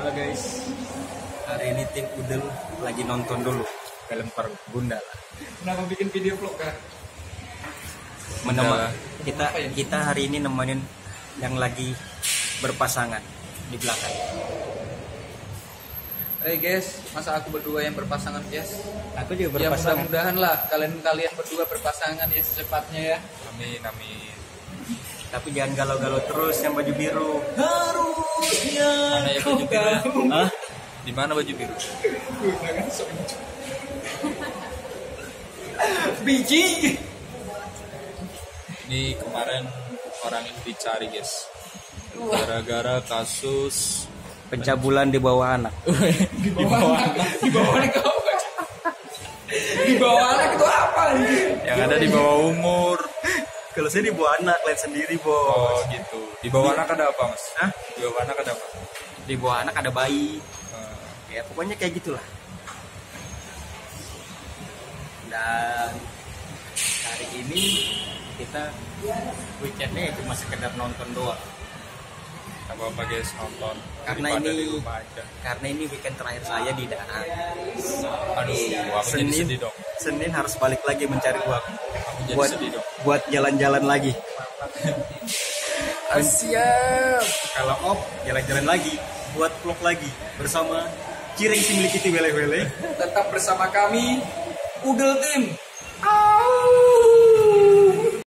Halo guys, hari ini tim Udel lagi nonton dulu film Gundala. Kenapa bikin video vlog kan? Kita hari ini nemenin yang lagi berpasangan di belakang. Hey guys, masa aku berdua yang berpasangan guys? Aku juga Ya berpasangan. mudah-mudahan lah kalian berdua berpasangan ya secepatnya ya. Amin, amin. Tapi jangan galau-galau terus yang baju biru. Harusnya. Mana ya baju biru? Hah? Di mana baju biru? Biji. Ini kemarin orang ini dicari guys. Gara-gara kasus Pencabulan di bawah anak. Di bawah anak kau. Di bawah anak itu apa anjir? yang ada di bawah umur. Kalau saya di bawah anak, lihat sendiri bos. Oh gitu. Di bawah anak ada apa mas? Hah? Di bawah anak ada apa? Di bawah anak ada bayi. Eh, Ya pokoknya kayak gitulah. Dan hari ini kita weekendnya cuma sekedar nonton doang. apa-apa guys, nonton. Karena Daripada ini- di rumah aja. Karena ini weekend terakhir saya di darat. Aduh, aku jadi sedih dong. Senin harus balik lagi mencari uang. Aku jadi Buat sedih dong. buat jalan-jalan lagi. Siap. Kalau off jalan-jalan lagi, buat vlog lagi bersama Cireng si milik itu wele-wele. Tetap bersama kami Udel Tim.